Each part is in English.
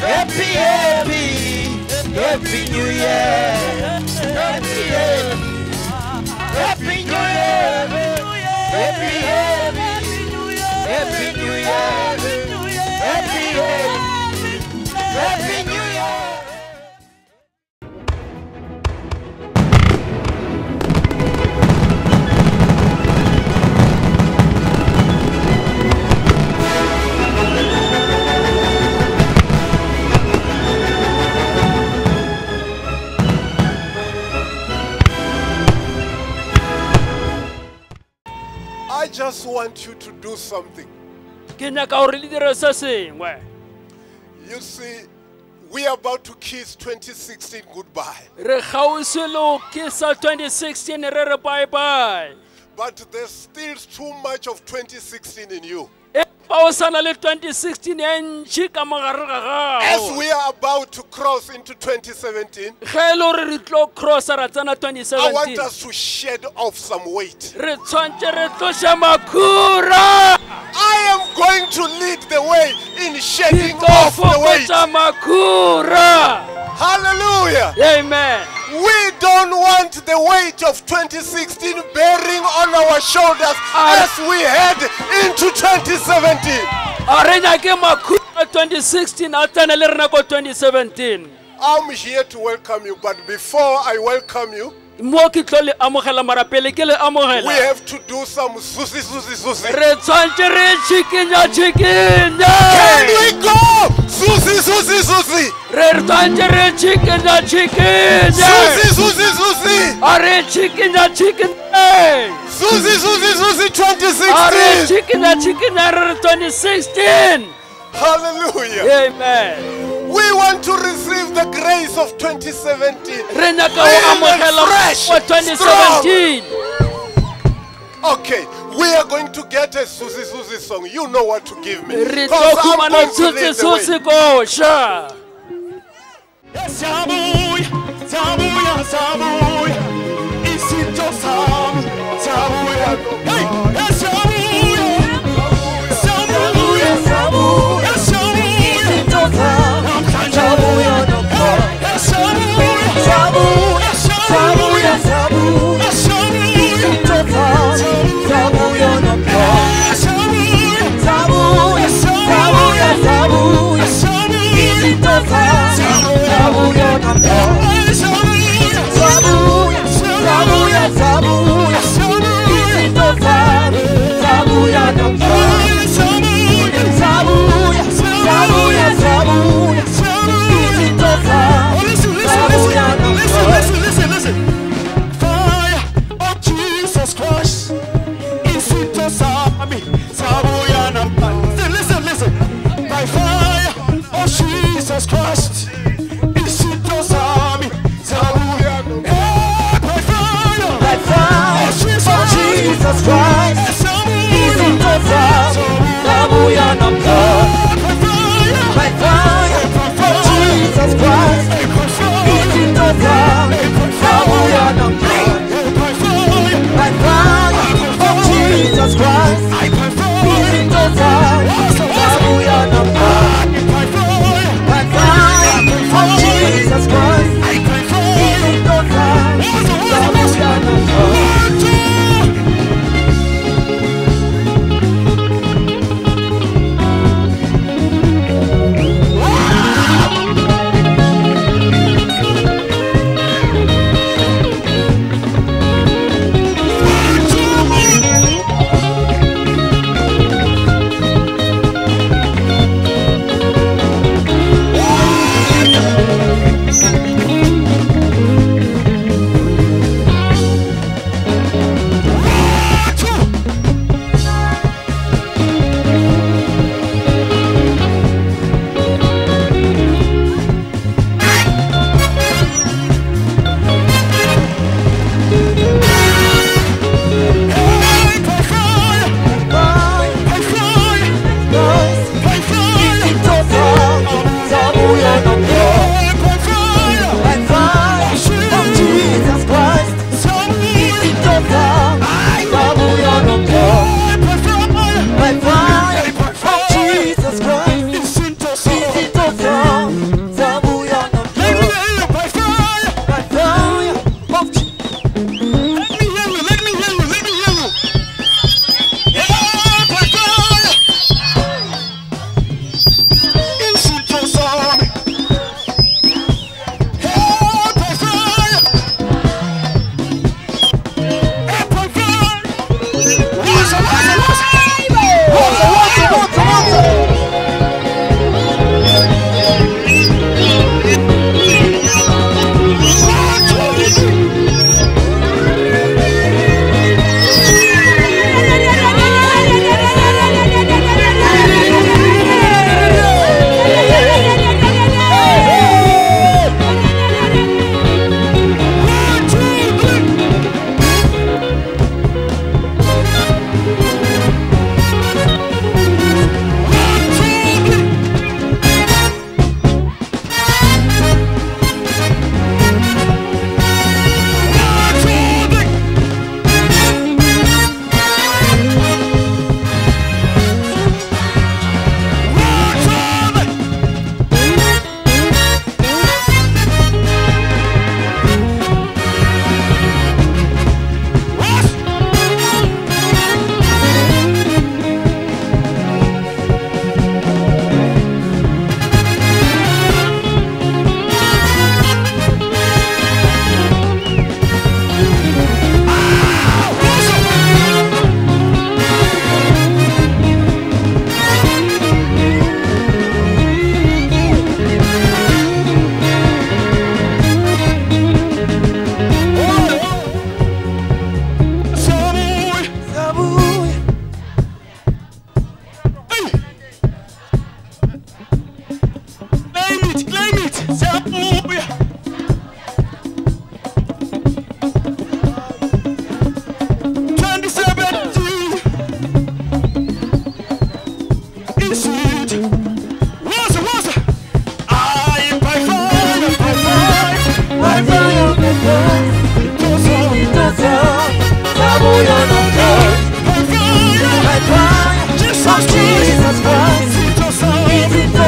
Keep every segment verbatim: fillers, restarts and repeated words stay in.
Happy, happy, happy New Year. Happy, happy, happy New Year. Happy, happy, happy New Year. Happy, happy, happy New Year. I just want you to do something. Ke nyaka hore le dire se sengwe. You see, we are about to kiss twenty sixteen goodbye. Re kgauswe le ho kisa twenty sixteen re re bye bye. But there's still too much of twenty sixteen in you. Pa o sana le twenty sixteen e ntši ka mogare ga gago. As we are about to cross into twenty seventeen, Ge e le hore re tlo crossa ra tsena twenty I want seventeen. us to shed off some weight. Re tshwantse re tloshe makhura. I am going to lead the way in Ke shedding tlo off the weight. fokotsa makhura. Hallelujah. Amen. We don't want the weight of twenty sixteen bearing on our shoulders as we head into twenty seventeen. A re nyake makhura twenty sixteen a tsene le rena ko twenty seventeen. I'm here to welcome you, but before I welcome you, Mo ke tlo le amogela mara pele ke le we amogela. have to do some susi susi susi. Re tshwantse re chikinya Can chikinya. we go? Susi susi susi. Re tshwantse re chikinya chikinya. Susi susi susi. A re chikinya chikinya. Susi susi susi twenty A re sixteen. chikinya chikinya re twenty sixteen. Hallelujah. Amen. We want to receive the grace of twenty seventeen. Re nyaka ho amogela fresh, wa twenty seventeen. Okay, we are going to get a Susi Susi song. You know what to give me. Re 'Cause tlo I'm khumana going to tsutse lead the way. tsutse kosha. Sabuya, sabuya, sabuya. Isito sam, sabuya. Hey, sabuya, sabuya, sabuya, sabuya. Isito sam, sabuya, sabuya, sabuya, sabuya, sabuya, sabuya. Isito sam, sabuya, sabuya, sabuya, sabuya, sabuya, sabuya. Isito sam. Jesus Christ, Jesus Christ, He's in the fire. Sabuya na blood. By fire, Jesus Christ, He's in the fire. Sabuya na blood. By fire, Jesus Christ, He's in the fire. Sabuya na blood. By fire, Jesus Christ, He's in the fire. Sabuya na blood.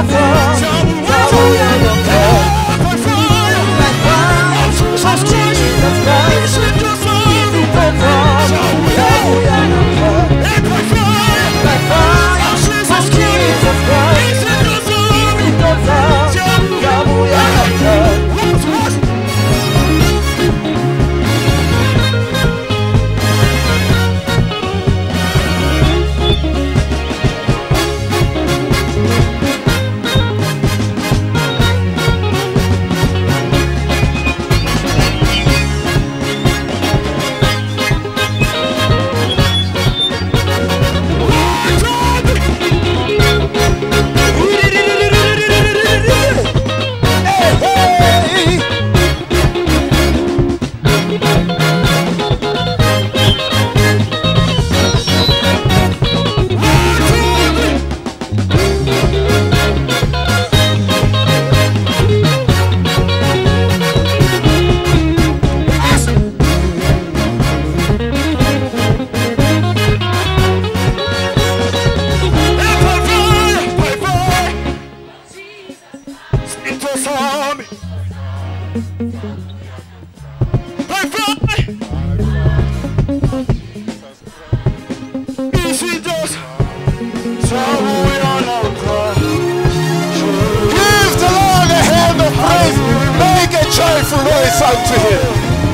joyful noise unto him.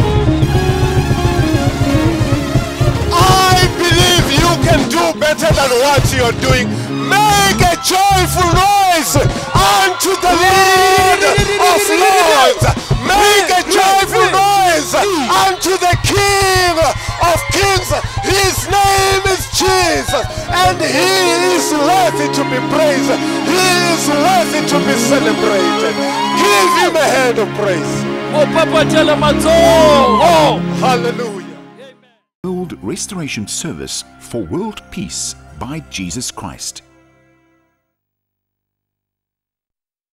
I believe you can do better than what you're doing. Make a joyful noise unto the Lord of Lords. Make a joyful noise unto the King of Kings. His name is Jesus, and he is worthy to be praised. He is worthy to be celebrated. Give him a hand of praise. Oh, hallelujah. World Restoration Service for World Peace by Jesus Christ.